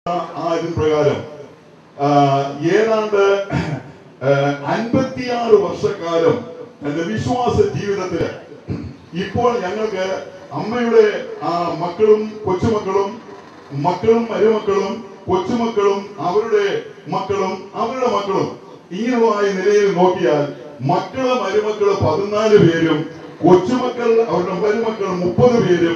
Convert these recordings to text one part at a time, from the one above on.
പ്രകാരം ഏതാണ്ട് 56 വർഷക്കാലം എന്റെ വിശ്വാസ ജീവിതത്തില് ഇപ്പോൾ ഞങ്ങൾക്ക് അമ്മയുടെ മക്കളും കൊച്ചുമക്കളും മരുമക്കളും കൊച്ചുമക്കളും അവരുടെ മക്കളും ഇങ്ങനെയുള്ള നിലയിൽ നോക്കിയാൽ മക്കള് മരുമക്കള് 14 പേരും കൊച്ചുമക്കൾ അവരുടെ മരുമക്കൾ 30 പേരും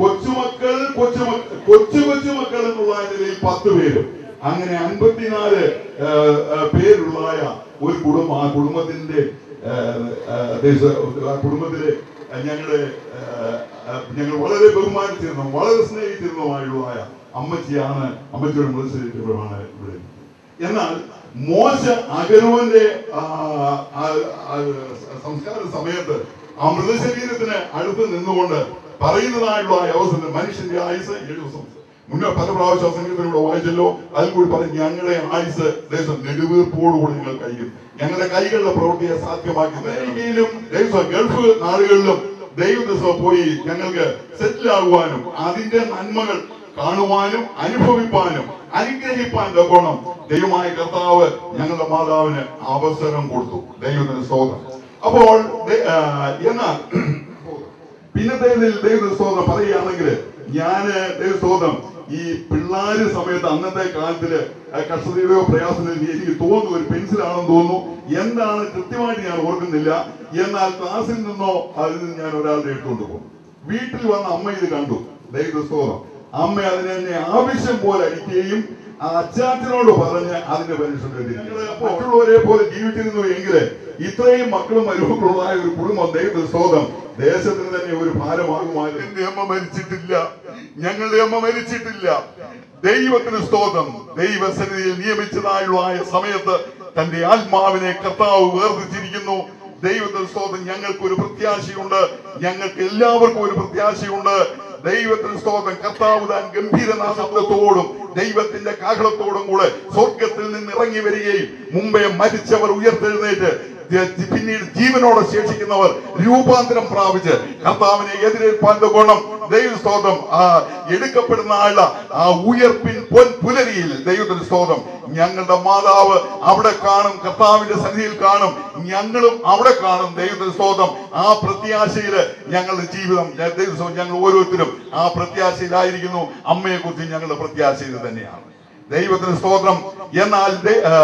കൊച്ചുമക്കൾ എന്നുള്ള നിലയിൽ 10 പേരും അങ്ങനെ 54 പേരുള്ള ഒരു കുടുംബം. ആ കുടുംബത്തിലെ ഞങ്ങൾ വളരെ ബഹുമാനിച്ചിരുന്നു, വളരെ സ്നേഹിച്ചിരുന്നതുമായുള്ള അമ്മച്ചിയാണ്. അമ്മച്ചിയുടെ മൃതശരീരമാണ് ഇവിടെ. എന്നാൽ മോശ അഹരോന്റെ സംസ്കാര സമയത്ത് ആ മൃതശരീരത്തിന് അടുത്ത് നിന്നുകൊണ്ട് പറയുന്നതായുള്ള അവസരം മനുഷ്യന്റെ ആയുസ് 7 ദിവസം. മുന്നേ പല പ്രാവശ്യം സംഗീതത്തിലൂടെ വായിച്ചല്ലോ. അതിൽ കൂടി പറയും ഞങ്ങളുടെ ആയുസ് ദേശം നെടുവീർപ്പോടുകൂടി നിങ്ങൾ കഴിയും. ഞങ്ങളുടെ കൈകളുടെ പ്രവൃത്തിയെ സാധ്യമാക്കി അമേരിക്കയിലും ഗൾഫ് നാടുകളിലും ദൈവദിവസം പോയി ഞങ്ങൾക്ക് സെറ്റിൽ ആകുവാനും അതിന്റെ നന്മകൾ കാണുവാനും അനുഭവിപ്പാനും അനുഗ്രഹിപ്പാൻ തക്കോണം ദൈവമായ കർത്താവ് ഞങ്ങളുടെ മാതാവിന് അവസരം കൊടുത്തു. ദൈവത്തിന് സ്തോത്രം. അപ്പോൾ എന്നാൽ പിന്നത്തേതിൽ ദൈവത്തിന് സ്തോത്രം പറയുകയാണെങ്കിൽ ഞാന് ദൈവസ്തോത്രം ഈ പിള്ളേര് സമയത്ത് അന്നത്തെ കാലത്തില് കഷ്ടതയുടെയോ പ്രയാസത്തിലോ എനിക്ക് തോന്നുന്നു ഒരു പെൻസിലാണെന്ന് തോന്നുന്നു. എന്താണ് കൃത്യമായിട്ട് ഞാൻ ഓർക്കുന്നില്ല. എന്നാൽ ക്ലാസ്സിൽ നിന്നോ അതിൽ നിന്ന് ഞാൻ ഒരാളുടെ എടുത്തുകൊണ്ട് പോകും. വീട്ടിൽ വന്ന അമ്മ ഇത് കണ്ടു. ദൈവസ്തോത്രം. അമ്മ അതിനെ ആവശ്യം പോലെ അടിക്കുകയും ആ അച്ചാച്ചനോട് പറഞ്ഞ് അതിന്റെ പരിശുദ്ധി മറ്റുള്ളവരെ പോലെ ജീവിച്ചിരുന്നു എങ്കിൽ ഇത്രയും മക്കളും മരുമക്കളുമായ ഒരു കുടുംബം ദൈവസ്തോത്രം ദേശത്തിന് തന്നെ ഒരു ഭാരമാകുമായിരുന്നു. എന്റെ അമ്മ മരിച്ചിട്ടില്ല, ഞങ്ങളുടെ അമ്മ മരിച്ചിട്ടില്ല. ദൈവത്തിന് സ്തോത്രം. ദൈവസന്നിധിയിൽ നിയമിച്ചതായുള്ള സമയത്ത് തന്റെ ആത്മാവിനെ കർത്താവ് വേർതിരിച്ചിരിക്കുന്നു. ദൈവത്തിന് സ്തോത്രം. ഞങ്ങൾക്ക് ഒരു പ്രത്യാശയുണ്ട്, ഞങ്ങൾക്ക് എല്ലാവർക്കും ഒരു പ്രത്യാശയുണ്ട്. ദൈവത്തിന് സ്തോത്രം. കർത്താവ് താൻ ഗംഭീരനാദത്തോടും ദൈവത്തിന്റെ കാഹളത്തോടും കൂടെ സ്വർഗത്തിൽ നിന്ന് ഇറങ്ങി വരികയും മുമ്പേ മരിച്ചവർ ഉയർത്തെഴുന്നേറ്റ് പിന്നീട് ജീവനോടെ ശേഷിക്കുന്നവർ രൂപാന്തരം പ്രാപിച്ച് കർത്താവിനെ എതിരേൽപ്പാൻ ഗുണം ദൈവസ്തോത്രം എടുക്കപ്പെടുന്ന ആ ഉയർപ്പിൻ പുലരിയിൽ ദൈവത്തിന്റെ സ്തോത്രം ഞങ്ങളുടെ മാതാവ് അവിടെ കാണും, കർത്താവിന്റെ സന്നിധിയിൽ കാണും, ഞങ്ങളും അവിടെ കാണും. ദൈവത്തിന്റെ സ്തോത്രം. ആ പ്രത്യാശയില് ഞങ്ങളുടെ ജീവിതം ഞങ്ങൾ ഓരോരുത്തരും ആ പ്രത്യാശയിലായിരിക്കുന്നു. അമ്മയെ കുറിച്ച് ഞങ്ങളുടെ പ്രത്യാശയിൽ തന്നെയാണ്. ദൈവത്തിന് സ്തോത്രം. എന്നാൽ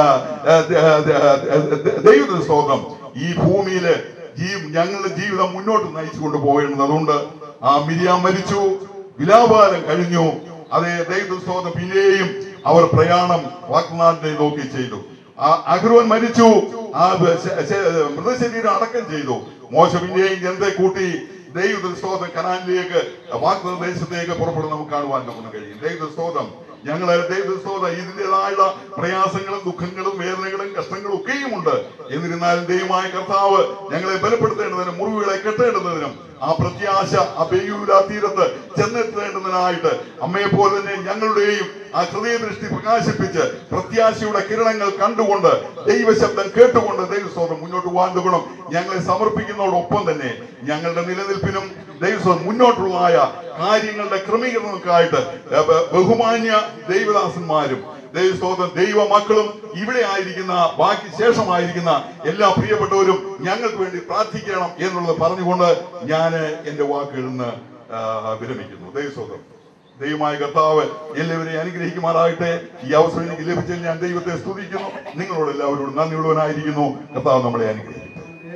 ദൈവത്തിന് സ്തോത്രം. ഈ ഭൂമിയില് ഞങ്ങളുടെ ജീവിതം മുന്നോട്ട് നയിച്ചു കൊണ്ടുപോകേണ്ടത്. അതുകൊണ്ട് ആ മിരിയാം മരിച്ചു, വിലാപാലം കഴിഞ്ഞു. അതേ ദൈവത്തിന് സ്തോത്രം. പിന്നെയും അവർ പ്രയാണം വാഗ്ദാനത്തെ നോക്കി ചെയ്തു. അഹരോൻ മരിച്ചു, ആ മൃതശരീരം അടക്കം ചെയ്തു. മോശ പിന്നെയും ജനത്തെ കൂട്ടി ദൈവത്തിന് സ്തോത്രം കനാനിലേക്ക് വാഗ്ദത്ത ദേശത്തേക്ക് പുറപ്പെടുന്ന നമുക്ക് കാണുവാൻ നമുക്ക് കഴിയും. ദൈവത്തിന് സ്തോത്രം. ഞങ്ങളെ ദൈവത്തിന് സ്തോത്രം. ഇതിൻ്റെതായ പ്രയാസങ്ങളും ദുഃഖങ്ങളും വേദനകളും കഷ്ടങ്ങളും ഒക്കെയും ഉണ്ട്. എന്നിരുന്നാലും ദൈവമായ കർത്താവ് ഞങ്ങളെ ബലപ്പെടുത്തേണ്ടതിനും മുറിവുകളെ കെട്ടേണ്ടതിനും ആ പ്രത്യാശ ആ ബെയൂരാ തീരത്ത് ചെന്നെത്തേണ്ടതിനായിട്ട് അമ്മയെ പോലെ തന്നെ ഞങ്ങളുടെയും ആ ഹൃദയദൃഷ്ടി പ്രകാശിപ്പിച്ച് പ്രത്യാശയുടെ കിരണങ്ങൾ കണ്ടുകൊണ്ട് ദൈവശബ്ദം കേട്ടുകൊണ്ട് ദൈവസ്തോത്രം മുന്നോട്ട് പോകാൻ ഗുണം ഞങ്ങളെ സമർപ്പിക്കുന്നതോടൊപ്പം തന്നെ ഞങ്ങളുടെ നിലനിൽപ്പിനും ദൈവസ്തോത്രം മുന്നോട്ടുള്ള കാര്യങ്ങളുടെ ക്രമീകരണങ്ങൾക്കായിട്ട് ബഹുമാന്യ ദൈവദാസന്മാരും ദൈവസ്തോത്രം ദൈവ മക്കളും ഇവിടെ ആയിരിക്കുന്ന ബാക്കി ശേഷമായിരിക്കുന്ന എല്ലാ പ്രിയപ്പെട്ടവരും ഞങ്ങൾക്ക് വേണ്ടി പ്രാർത്ഥിക്കണം എന്നുള്ളത് പറഞ്ഞുകൊണ്ട് ഞാൻ എന്റെ വാക്കുകളിൽ നിന്ന് വിരമിക്കുന്നു. ദൈവസ്തോത്രം. ദൈവമായ കർത്താവ് എല്ലാവരെയും അനുഗ്രഹിക്കുമാറാകട്ടെ. ഈ അവസരം എനിക്ക് ലഭിച്ചതിൽ ഞാൻ ദൈവത്തെ സ്തുതിക്കുന്നു. നിങ്ങളോട് എല്ലാവരോടും നന്ദിയുള്ളവനായിരിക്കുന്നു. കർത്താവ് നമ്മളെ അനുഗ്രഹിക്കും.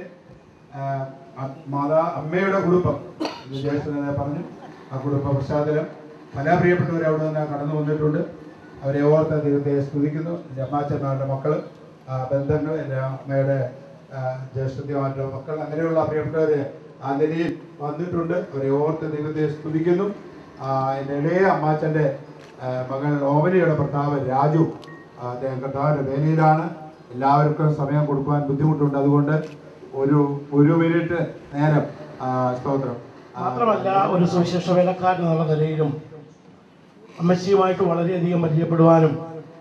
അമ്മയുടെ കുടുംബം പറഞ്ഞു. ആ കുടുംബ പശ്ചാത്തലം പല പ്രിയപ്പെട്ടവർ അവിടെ നിന്ന് കടന്നു വന്നിട്ടുണ്ട്. അവരെ ഓർത്ത് ദൈവത്തെ സ്തുതിക്കുന്നു. എൻ്റെ അമ്മാച്ചന്മാരുടെ മക്കൾ, ബന്ധങ്ങൾ, എൻ്റെ അമ്മയുടെ ജ്യേഷ്ഠത്തിമാരുടെ മക്കൾ, അങ്ങനെയുള്ള പ്രിയപ്പെട്ടവർ ആ നിലയിൽ വന്നിട്ടുണ്ട്. അവരെ ഓർത്ത് ദൈവത്തെ സ്തുതിക്കുന്നു. എൻ്റെ ഇളയ അമ്മാച്ചൻ്റെ മകൻ ഓമനയുടെ ഭർത്താവ് രാജു, അദ്ദേഹം കർത്താവിൻ്റെ വേലയിലാണ്. എല്ലാവർക്കും സമയം കൊടുക്കുവാൻ ബുദ്ധിമുട്ടുണ്ട്. അതുകൊണ്ട് ഒരു മിനിറ്റ് നേരം സ്തോത്രം. മാത്രമല്ല ഒരു സുവിശേഷ വേലക്കാരൻ എന്നുള്ള നിലയിലും അമ്മച്ചിയുമായിട്ട് വളരെയധികം പരിചയപ്പെടുവാനും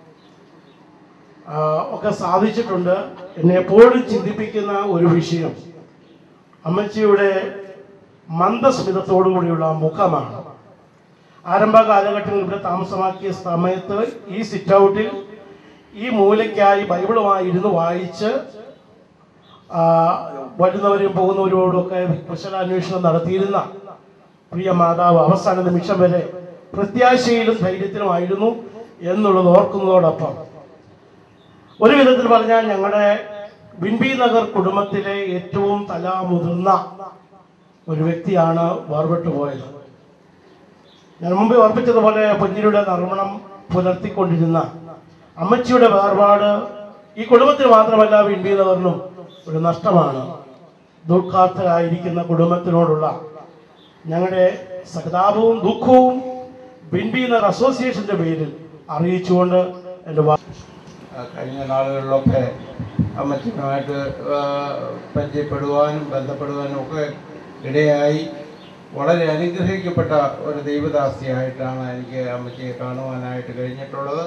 ഒക്കെ സാധിച്ചിട്ടുണ്ട്. എന്നെ എപ്പോഴും ചിന്തിപ്പിക്കുന്ന ഒരു വിഷയം അമ്മച്ചിയുടെ മന്ദസ്മിതത്തോടു കൂടിയുള്ള മുഖമാണ്. ആരംഭ കാലഘട്ടങ്ങളിൽ ഇവിടെ താമസമാക്കിയ സമയത്ത് ഈ സിറ്റ് ഔട്ടിൽ ഈ മൂലയ്ക്കായി ബൈബിളുമായി ഇരുന്ന് വായിച്ച് വരുന്നവരും പോകുന്നവരോടൊക്കെ കുശലാന്വേഷണം നടത്തിയിരുന്ന പ്രിയ മാതാവ് അവസാന നിമിഷം വരെ പ്രത്യാശയിലും ധൈര്യത്തിലുമായിരുന്നു എന്നുള്ളത് ഓർക്കുന്നതോടൊപ്പം ഒരു വിധത്തിൽ പറഞ്ഞാൽ ഞങ്ങളുടെ വിൻബി നഗർ കുടുംബത്തിലെ ഏറ്റവും തലമുതിർന്ന ഒരു വ്യക്തിയാണ് വേർപെട്ടു പോയത്. ഞാൻ മുമ്പ് ഓർപ്പിച്ചതുപോലെ പൊന്നിയുടെ നർമ്മണം പുലർത്തിക്കൊണ്ടിരുന്ന അമ്മച്ചിയുടെ വേർപാട് ഈ കുടുംബത്തിന് മാത്രമല്ല വിൻബി നഗറിനും ഒരു നഷ്ടമാണ്. ദുഃഖാർത്ഥരായിരിക്കുന്ന കുടുംബത്തിനോടുള്ള ഞങ്ങളുടെ സഹതാപവും ദുഃഖവും വിൻബി നഗർ അസോസിയേഷന്റെ പേരിൽ അറിയിച്ചുകൊണ്ട് എൻ്റെ കഴിഞ്ഞ നാളുകളിലൊക്കെ അമ്മച്ചിയുമായിട്ട് പരിചയപ്പെടുവാനും ബന്ധപ്പെടുവാനും ഒക്കെ ഇടയായി. വളരെ അനുഗ്രഹിക്കപ്പെട്ട ഒരു ദൈവദാസിയായിട്ടാണ് എനിക്ക് അമ്മച്ചിയെ കാണുവാനായിട്ട് കഴിഞ്ഞിട്ടുള്ളത്.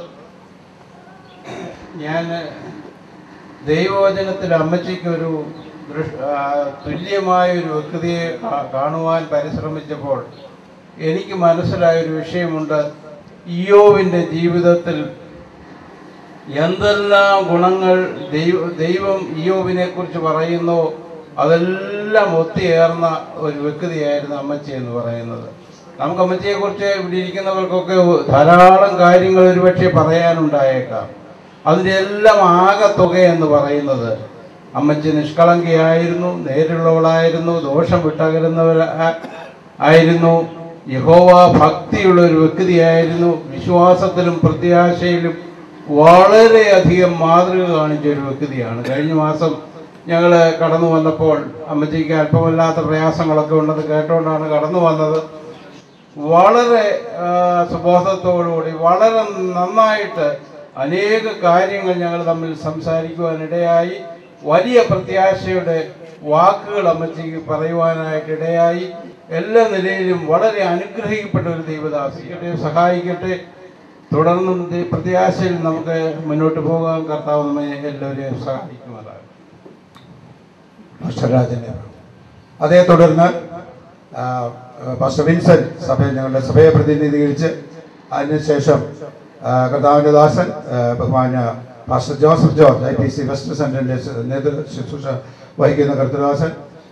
ഞാൻ ദൈവവചനത്തിൽ അമ്മച്ചിക്കൊരു തുല്യമായൊരു വ്യക്തിയെ കാണുവാൻ പരിശ്രമിച്ചപ്പോൾ എനിക്ക് മനസ്സിലായൊരു വിഷയമുണ്ട്. ഇയ്യോബിൻ്റെ ജീവിതത്തിൽ എന്തെല്ലാം ഗുണങ്ങൾ ദൈവം ഇയ്യോബിനെ കുറിച്ച് പറയുന്നു അതെല്ലാം ഒത്തുചേർന്ന ഒരു വ്യക്തിയായിരുന്നു അമ്മച്ചി എന്ന് പറയുന്നത്. നമുക്ക് അമ്മച്ചിയെക്കുറിച്ച് ഇവിടെ ഇരിക്കുന്നവർക്കൊക്കെ ധാരാളം കാര്യങ്ങൾ ഒരുപക്ഷെ പറയാനുണ്ടായേക്കാം. അതിൻ്റെ എല്ലാം ആകെത്തുക എന്ന് പറയുന്നത് അമ്മച്ചി നിഷ്കളങ്കയായിരുന്നു, നേരുള്ളവളായിരുന്നു, ദോഷം വിട്ടകരുന്നവർ ആയിരുന്നു, യഹോവ ഭക്തിയുള്ള ഒരു വ്യക്തിയായിരുന്നു, വിശ്വാസത്തിലും പ്രത്യാശയിലും വളരെയധികം മാതൃക കാണിച്ച ഒരു വ്യക്തിയാണ്. കഴിഞ്ഞ മാസം ഞങ്ങൾ കടന്നു വന്നപ്പോൾ അമ്മച്ചിക്ക് അല്പമല്ലാത്ത പ്രയാസങ്ങളൊക്കെ ഉണ്ടെന്ന് കേട്ടുകൊണ്ടാണ് കടന്നു വന്നത്. വളരെ സുബോധത്തോടുകൂടി വളരെ നന്നായിട്ട് അനേക കാര്യങ്ങൾ ഞങ്ങൾ തമ്മിൽ സംസാരിക്കുവാനിടയായി. വലിയ പ്രത്യാശയുടെ വാക്കുകൾ അമ്മച്ചിക്ക് പറയുവാനായിട്ടിടയായി. എല്ലാ നിലയിലും വളരെ അനുഗ്രഹിക്കപ്പെട്ട ഒരു ദൈവദാസിക്കട്ടെ, സഹായിക്കട്ടെ. തുടർന്നും പ്രത്യാശയിൽ നമുക്ക് മുന്നോട്ട് പോകാൻ കർത്താവ് നമ്മെ എല്ലാവരെയും സഹായിക്കുമാറാണ്. രാജനെ അതേ തുടർന്ന് പാസ്റ്റർ വിൻസെന്റ് ഞങ്ങളുടെ സഭയെ പ്രതിനിധീകരിച്ച് അതിനുശേഷം കർത്താവിൻ്റെ ദാസൻ ബഹുമാന്യ pastor Joseph George IPC West സെന്ററിന്റെ നേതൃത്വ ശുശ്രൂഷ വഹിക്കുന്ന കർത്തദാസൻ.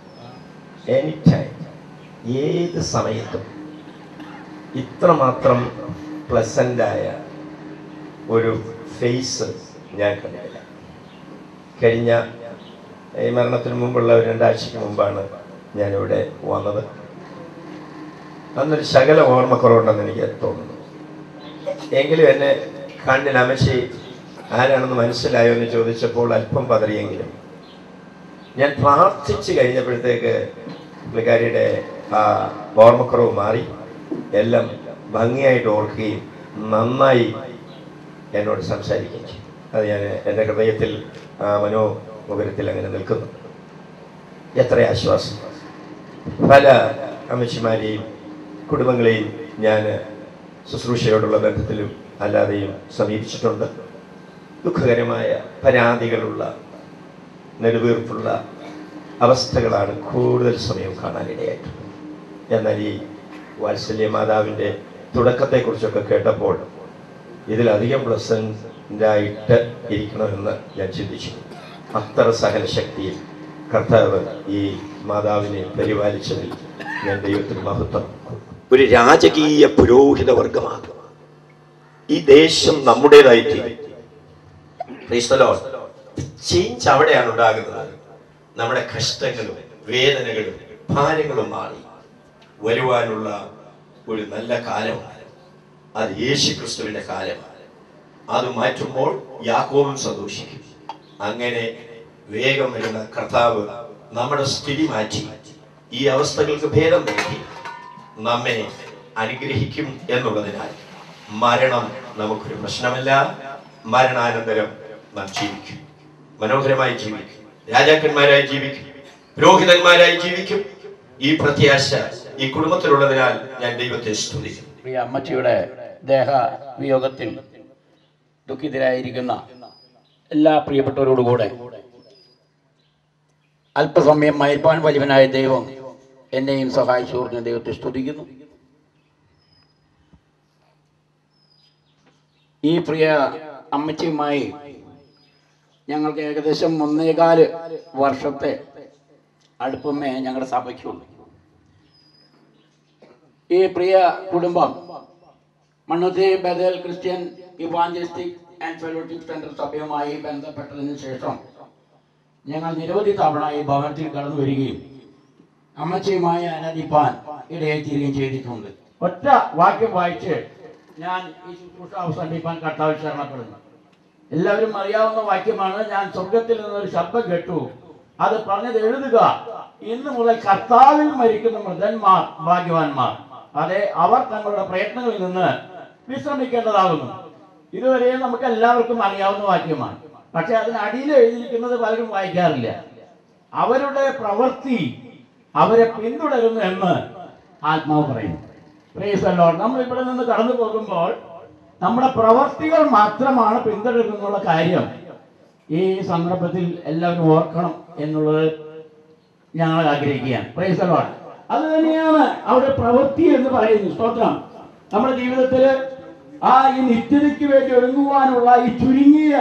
ഏത് സമയത്തും ഇത്രമാത്രം പ്ലസൻ്റായ ഒരു ഫേസ് ഞാൻ കണ്ടില്ല. കഴിഞ്ഞ ഈ മരണത്തിന് മുമ്പുള്ള ഒരു 2 ആഴ്ചയ്ക്ക് മുമ്പാണ് ഞാനിവിടെ വന്നത്. അന്നൊരു ശകല ഓർമ്മക്കുറവുണ്ടെന്ന് എനിക്ക് തോന്നുന്നു. എങ്കിലും എന്നെ കണ്ണിൽ അമ്മച്ചി ആരാണെന്ന് മനസ്സിലായോ എന്ന് ചോദിച്ചപ്പോൾ അല്പം പതറിയെങ്കിലും ഞാൻ പ്രാർത്ഥിച്ച് കഴിഞ്ഞപ്പോഴത്തേക്ക് പുള്ളിക്കാരിയുടെ ആ ഓർമ്മക്കുറവ് മാറി. എല്ലാം ഭംഗിയായിട്ട് ഓർക്കുകയും നന്നായി എന്നോട് സംസാരിക്കുകയും ചെയ്യും. അത് ഞാൻ എൻ്റെ ഹൃദയത്തിൽ മനോമുഖരത്തിൽ അങ്ങനെ നിൽക്കുന്നു. എത്ര ആശ്വാസം. പല അമ്മച്ചിമാരെയും കുടുംബങ്ങളെയും ഞാൻ ശുശ്രൂഷയോടുള്ള ബന്ധത്തിലും അല്ലാതെയും സമീപിച്ചിട്ടുണ്ട്. ദുഃഖകരമായ പരാതികളുള്ള നെടുവീർപ്പുള്ള അവസ്ഥകളാണ് കൂടുതൽ സമയം കാണാനിടയായിട്ടുള്ളത്. എന്നാൽ ഈ വാത്സല്യ മാതാവിൻ്റെ തുടക്കത്തെക്കുറിച്ചൊക്കെ കേട്ടപ്പോൾ ഇതിലധികം പ്ലസൻ്റായിട്ട് ഇരിക്കണമെന്ന് ഞാൻ ചിന്തിച്ചു. അത്ര സഹനശക്തിയിൽ കർത്താവ് ഈ മാതാവിനെ പരിപാലിച്ചതിൽ ഞാൻ ദൈവത്തിന് മഹത്വം. ഒരു രാജകീയ പുരോഹിത വർഗമാണ് ഈ ദേശം നമ്മുടേതായിട്ട്. ചേഞ്ച് അവിടെയാണ് ഉണ്ടാകുന്നത്. നമ്മുടെ കഷ്ടങ്ങളും വേദനകളും ഭാരങ്ങളും മാറി വരുവാനുള്ള ഒരു നല്ല കാലമാണ്. അത് യേശുക്രിസ്തുവിന്റെ കാലമാണ്. അത് മാറ്റുമ്പോൾ യാക്കോബും സന്തോഷിക്കും. അങ്ങനെ വേഗം വരുന്ന കർത്താവ് നമ്മുടെ സ്ഥിതി മാറ്റി ഈ അവസ്ഥകൾക്ക് ഭേദം നൽകി നമ്മെ അനുഗ്രഹിക്കും എന്നുള്ളതിനാൽ മരണം നമുക്കൊരു പ്രശ്നമല്ല. മരണാനന്തരം നാം ജീവിക്കും, മനോഹരമായി ജീവിക്കും, രാജാക്കന്മാരായി ജീവിക്കും, പുരോഹിതന്മാരായി ജീവിക്കും. ഈ പ്രത്യാശ ഈ കുടുംബത്തിലുള്ളതിനാൽ ഞാൻ ദൈവത്തെ സ്തുതിക്കും. പ്രിയ അമ്മച്ചിയുടെ ദേഹവിയോഗത്തിൽ ദുഃഖിതരായിരിക്കുന്ന എല്ലാ പ്രിയപ്പെട്ടവരോടുകൂടെ അല്പസമയം മയപ്പാൻ വലിയവനായ ദൈവം എന്നെയും സഹായിച്ചു ദൈവത്തെ സ്തുതിക്കുന്നു. ഈ പ്രിയ അമ്മച്ചിയുമായി ഞങ്ങൾക്ക് ഏകദേശം 1.25 വർഷത്തെ അടുപ്പമേ ഞങ്ങളുടെ സഭയ്ക്കുള്ളൂ. ഈ പ്രിയ കുടുംബം മണ്ണുത്തി ബദൽ Christian evangelistic and fellowship centre സഭയുമായി ബന്ധപ്പെട്ടതിന് ശേഷം ഞങ്ങൾ നിരവധി തവണ ഈ ഭവനത്തിൽ കടന്നു വരികയും അമ്മച്ചിയുമായി ആരാധിപ്പാൻ ഇടയായിത്തീരുകയും ചെയ്തിട്ടുണ്ട്. ഒറ്റ വാക്യം വായിച്ച് ഞാൻ ഈ ശുശ്രൂഷ അവസാനിപ്പിക്കാൻ കർത്താവിൽ ശരണപ്പെടുന്നു. എല്ലാവരും അറിയാവുന്ന വാക്യമാണ്. ഞാൻ സ്വർഗത്തിൽ നിന്നൊരു ശബ്ദം കേട്ടു, അത് പറഞ്ഞത് എഴുതുക, ഇന്ന് മുതൽ കർത്താവിൽ മരിക്കുന്ന മൃതന്മാർ ഭാഗ്യവാന്മാർ, അതെ അവർ തങ്ങളുടെ പ്രയത്നങ്ങളിൽ നിന്ന് വിശ്രമിക്കേണ്ടതാകുന്നു. ഇതുവരെയും നമുക്ക് എല്ലാവർക്കും അറിയാവുന്ന വാക്യമാണ്. പക്ഷെ അതിനടിയിൽ എഴുതിയിരിക്കുന്നത് പലരും വായിക്കാറില്ല. അവരുടെ പ്രവൃത്തി അവരെ പിന്തുടരുന്നു എന്ന് ആത്മാവ് പറയുന്നു. Praise the Lord. നമ്മൾ ഇവിടെ നിന്ന് കടന്നു പോകുമ്പോൾ നമ്മുടെ പ്രവർത്തികൾ മാത്രമാണ് പിന്തുടരുന്നുള്ള കാര്യം ഈ സന്ദർഭത്തിൽ എല്ലാവരും ഓർക്കണം എന്നുള്ളത് ഞങ്ങൾ ആഗ്രഹിക്കുകയാണ്. Praise the Lord. അത് തന്നെയാണ് അവരുടെ പ്രവൃത്തി എന്ന് പറയുന്നത്. സ്തോത്രം. നമ്മുടെ ജീവിതത്തിൽ ഈ നിത്യതയ്ക്ക് വേണ്ടി ഒരുങ്ങുവാനുള്ള ഈ ചുരുങ്ങിയ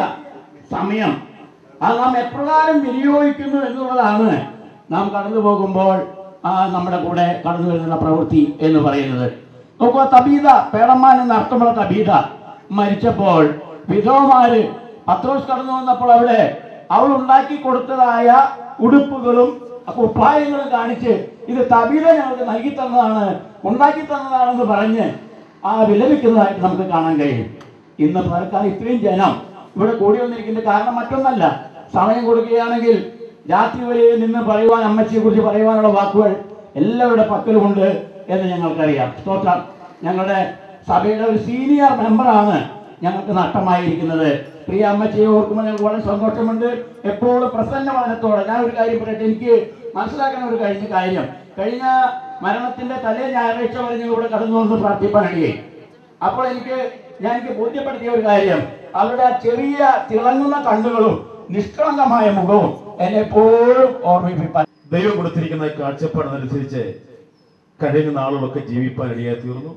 സമയം അത് നാം എപ്രകാരം വിനിയോഗിക്കുന്നു എന്നുള്ളതാണ് നാം കടന്നു പോകുമ്പോൾ നമ്മുടെ കൂടെ കടന്നു വരുന്ന പ്രവൃത്തി എന്ന് പറയുന്നത്. നോക്കുക, തബീത, പേടമ്മാൻ എന്ന അർത്ഥമുള്ള തബീത മരിച്ചപ്പോൾ വിധവമാര് പത്രോസ് കടന്നു വന്നപ്പോൾ അവിടെ അവൾ ഉണ്ടാക്കി കൊടുത്തതായ ഉടുപ്പുകളും ഉപായങ്ങളും കാണിച്ച് ഇത് തബീത ഞങ്ങൾക്ക് നൽകി തന്നതാണ്, ഉണ്ടാക്കി തന്നതാണെന്ന് പറഞ്ഞ് വിലപിക്കുന്നതായിട്ട് നമുക്ക് കാണാൻ കഴിയും. ഇന്ന് പലർക്കാർ ഇത്രയും ജനം ഇവിടെ കൂടി വന്നിരിക്കുന്ന കാരണം മറ്റൊന്നല്ല, സമയം കൊടുക്കുകയാണെങ്കിൽ രാത്രി വരെ നിന്ന് പറയുവാൻ, അമ്മച്ചിയെ കുറിച്ച് പറയുവാനുള്ള വാക്കുകൾ എല്ലാവരുടെ പക്കലുമുണ്ട് എന്ന് ഞങ്ങൾക്കറിയാം. സ്തോത്രം. ഞങ്ങളുടെ സഭയുടെ ഒരു സീനിയർ മെമ്പറാണ് ഞങ്ങൾക്ക് നഷ്ടമായിരിക്കുന്നത്. പ്രിയ അമ്മച്ചിയെ ഓർക്കുമ്പോൾ ഞങ്ങൾക്ക് വളരെ സന്തോഷമുണ്ട്. എപ്പോഴും പ്രസന്നവദനത്തോടെ. ഞാൻ ഒരു കാര്യം പറയട്ടെ, എനിക്ക് മനസ്സിലാക്കാൻ ഒരു കാര്യം, കഴിഞ്ഞ മരണത്തിന്റെ തലേ ഞായറാഴ്ച വരെ ഞങ്ങൾ ഇവിടെ കടന്നു വന്ന് പ്രാർത്ഥിപ്പാനിടയായി. അപ്പോൾ എനിക്ക് ബോധ്യപ്പെടുത്തിയ ഒരു കാര്യം, അവരുടെ ആ ചെറിയ തിളങ്ങുന്ന കണ്ണുകളും നിഷ്കളങ്കമായ മുഖവും എന്നെ എപ്പോഴും ഓർമ്മിപ്പിക്കാൻ. ദൈവം കൊടുത്തിരിക്കുന്ന കാഴ്ചപ്പാടിനനുസരിച്ച് കഴിഞ്ഞ നാളുകളൊക്കെ ജീവിപ്പാൻ ഇടയായി തീർന്നു.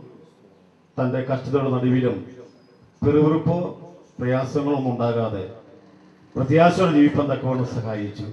തൻ്റെ കഷ്ടതയുടെ നടുവിലും പെറുവിറുപ്പോ പ്രയാസങ്ങളൊന്നും ഉണ്ടാകാതെ പ്രത്യാശയോടെ ജീവിപ്പാൻ തക്കവണ്ണം സഹായിച്ചു.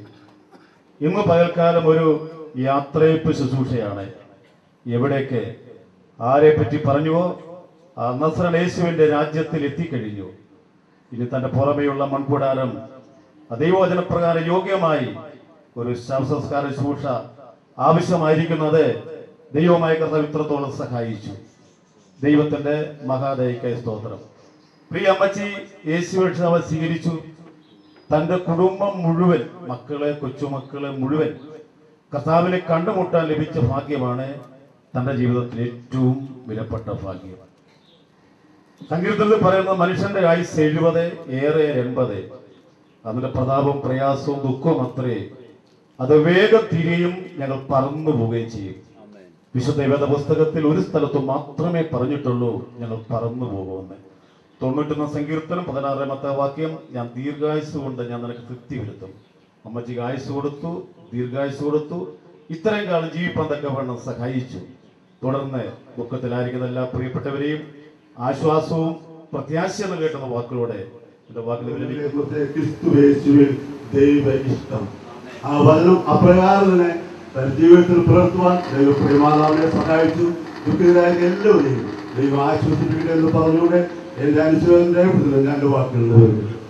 ഇന്ന് പകൽക്കാലം ഒരു യാത്രയപ്പ് ശുശ്രൂഷയാണ്. എവിടേക്ക് ആരെപ്പറ്റി പറഞ്ഞുവോ ആ നസ്രൻ യേശുവിൻ്റെ രാജ്യത്തിൽ എത്തിക്കഴിഞ്ഞു. ഇനി തൻ്റെ പുറമെയുള്ള മൺകൂടാരം ദൈവവചനപ്രകാരം യോഗ്യമായി ഒരു ശവസംസ്കാര ശുശ്രൂഷ ആവശ്യമായിരിക്കുന്നത് ദൈവമായ കർത്താവ് ഇത്രത്തോളം സഹായിച്ചു. ദൈവത്തിന്റെ മഹാദയക്കായി സ്തോത്രം. പ്രിയ അമ്മച്ചി യേശുവിനെ അവ സ്വീകരിച്ചു. തൻ്റെ കുടുംബം മുഴുവൻ, മക്കളെ, കൊച്ചുമക്കളെ മുഴുവൻ കർത്താവിനെ കണ്ടുമുട്ടാൻ ലഭിച്ച ഭാഗ്യമാണ് തൻ്റെ ജീവിതത്തിൽ ഏറ്റവും വിലപ്പെട്ട ഭാഗ്യം. സങ്കീർത്തനത്തിൽ പറയുന്ന മനുഷ്യന്റെ ആയുസ് 70, ഏറെ 80. അതിന്റെ പ്രതാപവും പ്രയാസവും ദുഃഖവും അത്രേ. അത് വേഗം തിരിയും, ഞങ്ങൾ പറന്നു പോവുകയും ചെയ്യും. വിശുദ്ധ വേദപുസ്തകത്തിൽ ഒരു സ്ഥലത്ത് മാത്രമേ പറഞ്ഞിട്ടുള്ളൂ ഞങ്ങൾ പറന്നു പോകുമെന്ന്. 91 സങ്കീർത്തനം 16 വാക്യം, ഞാൻ ദീർഘായുസ് കൊണ്ട് ഞാൻ നിനക്ക് തൃപ്തി വരുത്തും. അമ്മച്ചിക്ക് ആയുസ് കൊടുത്തു, ദീർഘായുസ് കൊടുത്തു, ഇത്രയും കാലം ജീവിപ്പാൻ തക്കവണ്ണം സഹായിച്ചു. തുടർന്ന് ദുഃഖത്തിലായിരിക്കുന്ന എല്ലാ പ്രിയപ്പെട്ടവരെയും ആശ്വാസവും പ്രത്യാശയും കേട്ടുന്ന വാക്കുകളോടെ എന്റെ ക്രിസ്തുയേശുവിൽ ദൈവ ഇഷ്ടം ആ വചനം അപ്രകാരം തന്നെ ജീവിതത്തിൽ പുലർത്തുവാൻ ദൈവ പ്രിയമാതാവിനെ സഹായിച്ചു. ദുഃഖിതരായ എല്ലാവരെയും ദൈവം ആശ്വസിപ്പിക്കട്ടെ എന്ന് പറഞ്ഞുകൊണ്ട് എന്റെ അനുശോചനം രേഖപ്പെടുത്തുന്നത് ഞാൻ വാക്കുകൾ.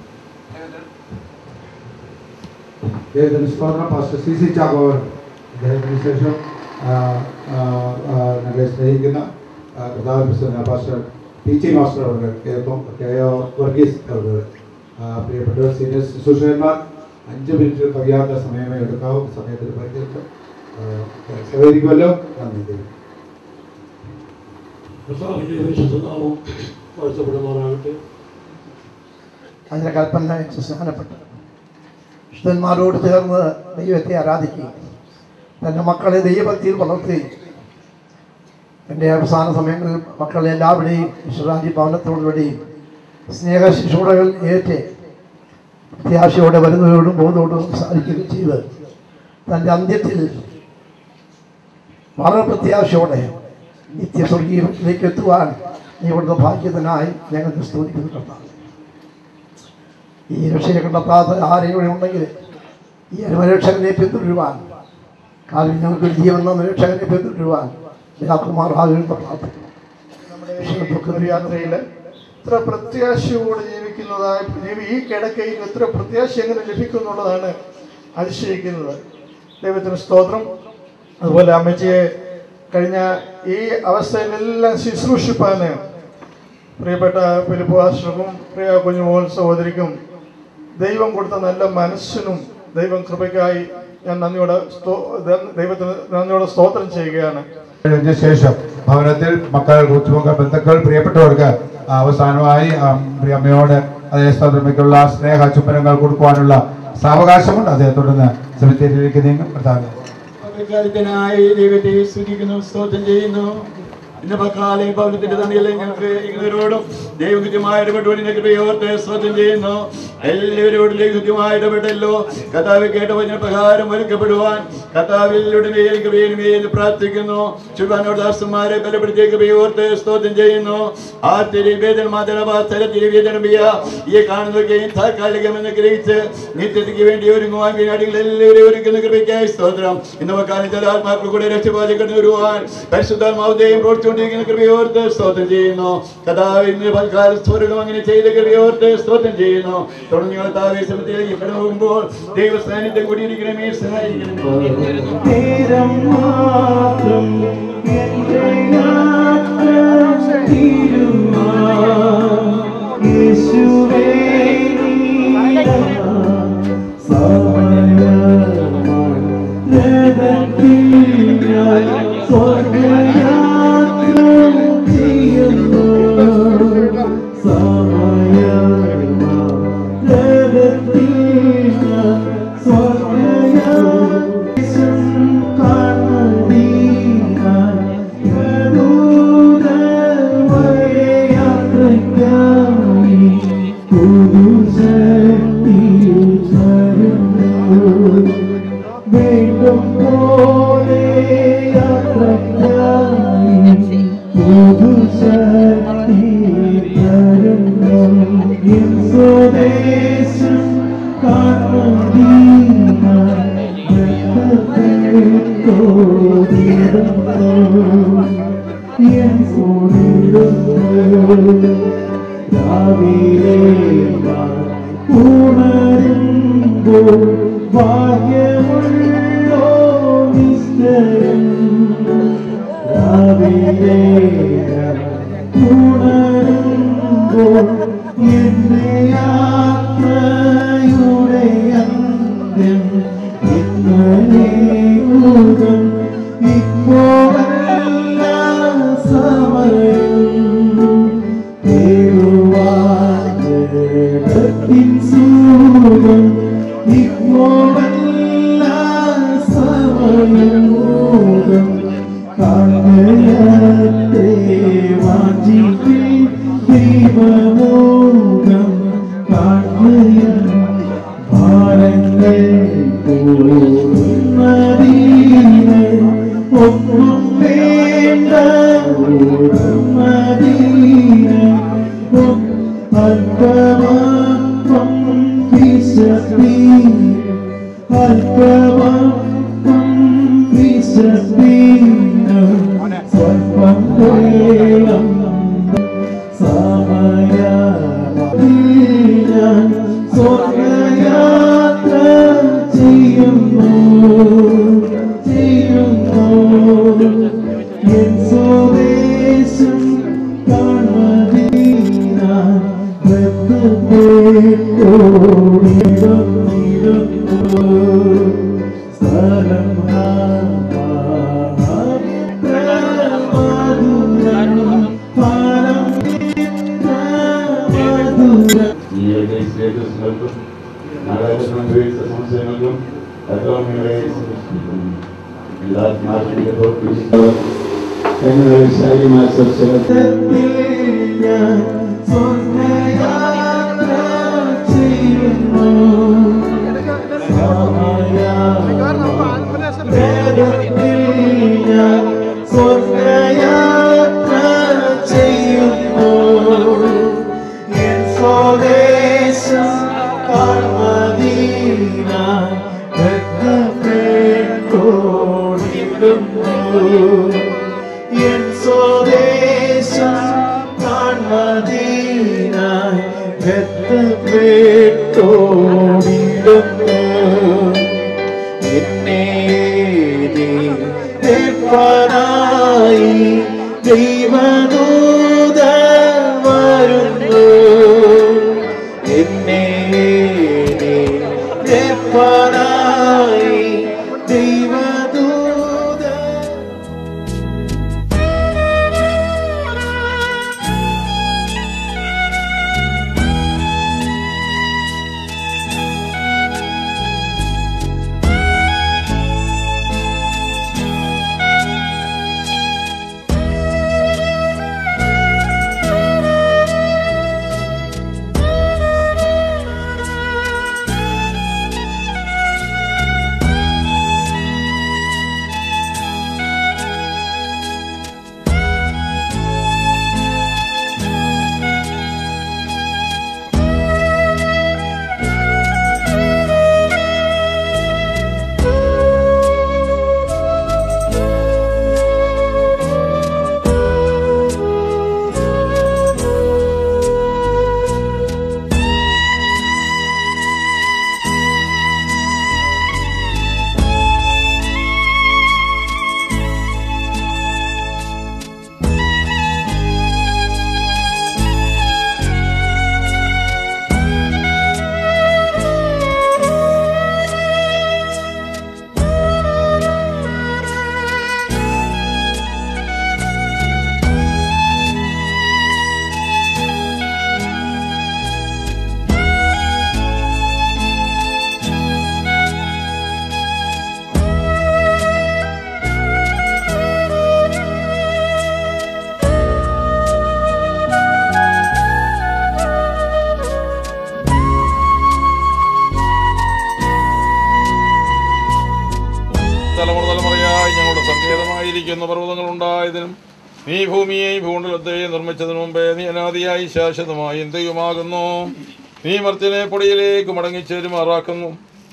പാസ്റ്റർ സി ചാക്കോവർ, അദ്ദേഹത്തിന് ശേഷം ഞങ്ങളെ സ്നേഹിക്കുന്ന പ്രധാന പാസ്റ്റർ പി മാസ്റ്റർ അവർ, കെ വർഗീസ് അവർ, പ്രിയപ്പെട്ട സീനിയർ ശുശ്രൂഷകന്മാർ, 5 മിനിറ്റ് കഴിയാത്ത സമയമേ എടുക്കാവും. സമയത്തിൽ പരിചയം സഹകരിക്കുമല്ലോ. നന്ദി. അതിൻ്റെ കൽപ്പന സ്നാനപ്പെട്ടു വിശുദ്ധന്മാരോട് ചേർന്ന് ദൈവത്തെ ആരാധിക്കുകയും തൻ്റെ മക്കളെ ദൈവഭക്തിയിൽ വളർത്തുകയും എൻ്റെ അവസാന സമയങ്ങളിൽ മക്കളെ എല്ലാവരുടെയും വിശ്വരാജി ഭവനത്തോടുകൂടിയും സ്നേഹ ശിശുടകൾ ഏറ്റ് പ്രത്യാശയോടെ വരുന്നവരോടും ബോധത്തോടും സംസാരിക്കുകയും ചെയ്ത് തൻ്റെ അന്ത്യത്തിൽ വളരെ പ്രത്യാശയോടെ നിത്യസ്വർഗീയത്തിലേക്ക് എത്തുവാൻ നീ ഇവിടുത്തെ ഭാഗ്യത്തിനായി ഞങ്ങൾക്ക് സ്തുതിക്കുന്നു കർത്താവ്. ഈ രക്ഷയെ കണ്ടെത്താത്ത ആരെയും ഉണ്ടെങ്കിൽ ഈ രക്ഷകനെ പിന്തുടരുവാൻ കാര്യം ഞങ്ങൾക്ക് ജീവൻ എന്ന രക്ഷകനെ പിന്തുടരുവാൻ യാത്രമാറാകുന്ന പ്രാർത്ഥിക്കുന്നു. നമ്മുടെ യാത്രയിൽ ഇത്ര പ്രത്യാശയോടെ ജീവിക്കുന്നതായി ഈ കിടക്കയിൽ എത്ര പ്രത്യാശ എങ്ങനെ ലഭിക്കുന്നുള്ളതാണ് അതിശയിക്കുന്നത്. ദൈവത്തിന് സ്തോത്രം. അതുപോലെ അമ്മച്ചിയെ കഴിഞ്ഞ ഈ അവസ്ഥയിലെല്ലാം ശുശ്രൂഷിപ്പാൻ പ്രിയപ്പെട്ട ഫിലിപ്പ് പാസ്റ്റർക്കും പ്രിയ കുഞ്ഞുമോൾ സഹോദരിക്കും ദൈവം കൊടുത്ത നല്ല മനസ്സിനും ദൈവം കൃപയ്ക്കായി ഞാൻ ദൈവത്തിന് നന്ദിയോടെ സ്തോത്രം ചെയ്യുകയാണ്. ശേഷം ഭവനത്തിൽ മക്കൾ, കൊച്ചുമക്കൾ, ബന്ധുക്കൾ, പ്രിയപ്പെട്ടവർക്ക് അവസാനമായി പ്രിയ അമ്മയോട് അതേ സ്തോത്രമയ്ക്കുള്ള സ്നേഹ ചുംബനങ്ങൾ കൊടുക്കുവാനുള്ള സാവകാശമുണ്ട്. അതേ തുടർന്ന് സെമിത്തേരിയിലേക്ക് നീങ്ങും. ദൈവത്തെ സ്തുതിക്കുന്നു, സ്തോത്രം ചെയ്യുന്നു. ഇന്ന് പക്കാലം ഭവനത്തിന്റെ തന്നെയല്ലേ ഞങ്ങൾക്ക് ഇവരോടും ദൈവകൃത്യമായ ഇടപെട്ടുകൊണ്ട് കൃപയോർത്ത് സ്തോത്രം ചെയ്യുന്നു. എല്ലാവരോടും ദൈവകൃത്യമായ ഇടപെട്ടല്ലോ. കർത്താവ് കേട്ട വചന പ്രകാരം ഒരുക്കപ്പെടുവാൻ കർത്താവിലൂടെ കൃപയിൽ പ്രാർത്ഥിക്കുന്നു. ശുഭാനോട് ദാസന്മാരെ ബലപ്പെടുത്തിയ കൃപയോർത്ത് സ്തോത്രം ചെയ്യുന്നു. ആ തിരുവേദന ഈ കാണുന്നതൊക്കെയും താൽക്കാലികമെന്ന് ഗ്രഹിച്ച് നിത്യതയ്ക്ക് വേണ്ടി ഒരുങ്ങുവാൻ വിനാടികൾ എല്ലാവരും ഒരുക്കുന്ന കൃപയ്ക്കായി സ്തോത്രം. ഇന്ന് പക്കാലം ചില ആത്മാക്കൾ കൂടെ രക്ഷപാതി കടന്നു വരുവാൻ പരിശുദ്ധാത്മാവുടെയും പ്രവർത്തിച്ചുകൊണ്ടിരിക്കുന്ന കൃപയോർത്ത് സ്തോത്രം ചെയ്യുന്നു. കർത്താവ് ഇന്ന് പൽക്കാലം സ്വർഗം അങ്ങനെ ചെയ്ത കൃപയോർത്ത് സ്തോത്രം ചെയ്യുന്നു. തുടർന്ന് ഞങ്ങൾ താവേശത്തിലേക്ക് കടന്നു പോകുമ്പോൾ ദൈവസ്ഥാനത്തെ കൂടിയിരിക്കണമേ, സഹായിക്കണം. സ്വർഗയാത്ര ചെയ്യുന്നു പർവ്വതങ്ങളുണ്ടായതിനും നീ ഭൂമിയെയും ഭൂമണ്ഡലത്തെയും നിർമ്മിച്ചതിനു മുമ്പേ നീ അനാദിയായി ശാശ്വതമായി ദൈവമാകുന്നു. നീ മർത്യനെ പൊടിയിലേക്ക് മടങ്ങിച്ചേരുമാറാക്കുന്നു,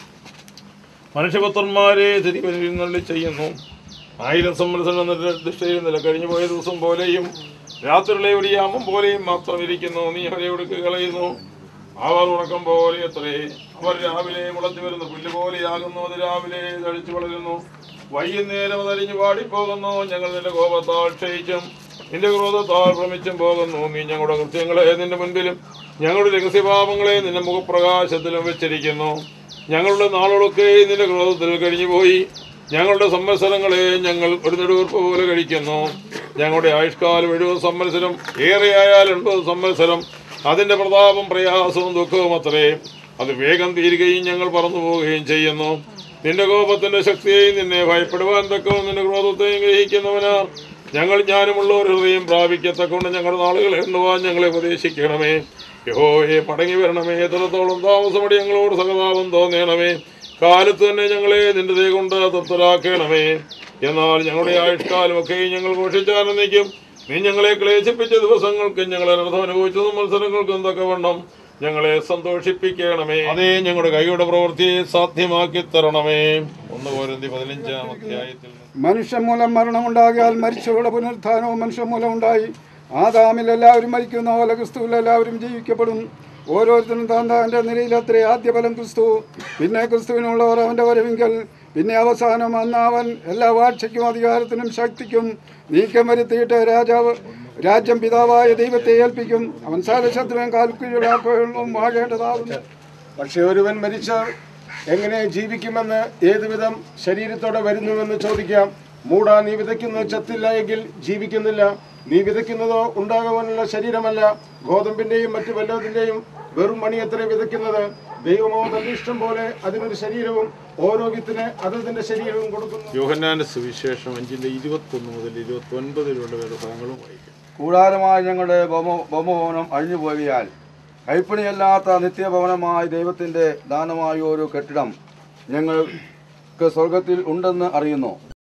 മനുഷ്യപുത്രന്മാരെ തിരിപരിനള്ളി ചെയ്യുന്നു. 1000 സംവത്സരം ദൃഷ്ടിയിൽ നില കഴിഞ്ഞു പോയ ദിവസം പോലെയും രാത്രിയിലെ ഒരു യാമം പോലെയും മാത്രം ഇരിക്കുന്നു. നീ അവരെ ഒടുക്കി കളയുന്നു, അവർ ഉറക്കം പോലെ എത്രേ. അവർ രാവിലെ മുളച്ചു വരുന്ന പുല്ല് പോലെയാകുന്നു, അത് രാവിലെ തഴിച്ചു വളരുന്നു, വൈകുന്നേരം അതരിഞ്ഞു പാടിപ്പോകുന്നു. ഞങ്ങൾ നിന്റെ കോപത്താൽ ക്ഷയിച്ചും നിന്റെ ക്രോധത്താൽ ഭ്രമിച്ചും പോകുന്നു. നീ ഞങ്ങളുടെ കൃത്യങ്ങളെ നിന്റെ മുൻപിലും ഞങ്ങളുടെ രഹസ്യപാപങ്ങളെ നിന്റെ മുഖപ്രകാശത്തിലും വെച്ചിരിക്കുന്നു. ഞങ്ങളുടെ നാളുകളൊക്കെ നിന്റെ ക്രോധത്തിൽ കഴിഞ്ഞുപോയി, ഞങ്ങളുടെ സംവത്സരങ്ങളെ ഞങ്ങൾ ഒരു നെടുവീർപ്പ് പോലെ കഴിക്കുന്നു. ഞങ്ങളുടെ ആയുഷ്കാലം 70 സംവത്സരം, ഏറെയായാൽ 80 സംവത്സരം. അതിൻ്റെ പ്രതാപം പ്രയാസവും ദുഃഖവും അത്രേ. അത് വേഗം തീരുകയും ഞങ്ങൾ പറന്നു പോവുകയും ചെയ്യുന്നു. നിന്റെ കോപത്തിന്റെ ശക്തിയെയും നിന്നെ ഭയപ്പെടുവാൻ തക്കവും നിന്റെ ക്രോധത്തെയും ഗ്രഹിക്കുന്നവനാർ. ഞങ്ങൾ ജ്ഞാനമുള്ള ഒരു ഹൃദയം പ്രാപിക്കത്തക്കൊണ്ട് ഞങ്ങളുടെ നാളുകൾ എണ്ണുവാൻ ഞങ്ങളെ ഉപദേശിക്കണമേ. യഹോവേ, മടങ്ങി വരണമേ. എത്രത്തോളം താമസമടി ഞങ്ങളോട് സഹതാപം തോന്നണമേ. കാലത്ത് തന്നെ ഞങ്ങളെ നിന്റെ ദയ കൊണ്ട് തൃപ്തരാക്കണമേ. എന്നാൽ ഞങ്ങളുടെ ആയുഷ്കാലമൊക്കെ ഞങ്ങൾ ഘോഷിച്ചാനന്ദിക്കും. നീ ഞങ്ങളെ ക്ലേശിപ്പിച്ച ദിവസങ്ങൾക്കും ഞങ്ങൾ അനർത്ഥം അനുഭവിച്ച സംവത്സരങ്ങൾക്കും തക്കവണ്ണം ഞങ്ങളെ സന്തോഷിപ്പിക്കണമേ. അതേ ഞങ്ങളുടെ കൈയുടെ പ്രവൃത്തിയെ സാധ്യമാക്കി തരണമേ. 1 കൊരിന്ത്യർ 15-ാം അധ്യായത്തിൽ മനുഷ്യൻ മൂലം മരണമുണ്ടാകിയാൽ മരിച്ചവരുടെ പുനരുത്ഥാനവും മനുഷ്യൻ മൂലം ഉണ്ടായി. ആദാമിൽ എല്ലാവരും മരിക്കുന്ന പോലെ ക്രിസ്തുവിൽ എല്ലാവരും ജീവിക്കപ്പെടും. ഓരോരുത്തരും താൻ്റെ നിലയിലത്രേ. ആദ്യഫലം ക്രിസ്തു, പിന്നെ ക്രിസ്തുവിനുള്ളവർ അവൻ്റെ വരവിങ്കൽ, പിന്നെ അവസാനം അന്ന് അവൻ എല്ലാ വാഴ്ചയ്ക്കും അധികാരത്തിനും ശക്തിക്കും നീക്കം വരുത്തിയിട്ട് രാജ്യം പിതാവായ ദൈവത്തെ ഏൽപ്പിക്കും. അവൻ സാലശത്രുവും കാൽക്കുഴലാക്കുകയും ആകേണ്ടതാകുന്നു. പക്ഷെ ഒരുവൻ മരിച്ചാൽ എങ്ങനെ ജീവിക്കുമെന്ന് ഏതുവിധം ശരീരത്തോടെ വരുന്നുവെന്ന് ചോദിക്കാം. മൂടാ, നീ വിതയ്ക്കുന്നത് ചത്തില്ല എങ്കിൽ ജീവിക്കുന്നില്ല. നീ വിതയ്ക്കുന്നതോ ഉണ്ടാകുവാനുള്ള ശരീരമല്ല, ഗോതമ്പിന്റെയും മറ്റു വല്ലതിന്റെയും വെറും മണിയത്രേ വിതയ്ക്കുന്നത്. ദൈവമോ തന്റെ ഇഷ്ടം പോലെ അതിനൊരു ശരീരവും ഓരോ വിത്തിന് അതതിന്റെ ശരീരവും കൊടുക്കുന്നു. യോഹന്നാന്റെ സുവിശേഷം 5:21 മുതൽ 29 ഭാഗങ്ങളും വായിക്കും. കൂടാരമായ ഞങ്ങളുടെ ഭൗമഭവനം അഴിഞ്ഞു പോകിയാൽ കൈപ്പണിയല്ലാത്ത നിത്യഭവനമായ ദൈവത്തിൻ്റെ ദാനമായ ഒരു കെട്ടിടം ഞങ്ങൾക്ക് സ്വർഗത്തിൽ ഉണ്ടെന്ന് അറിയുന്നു.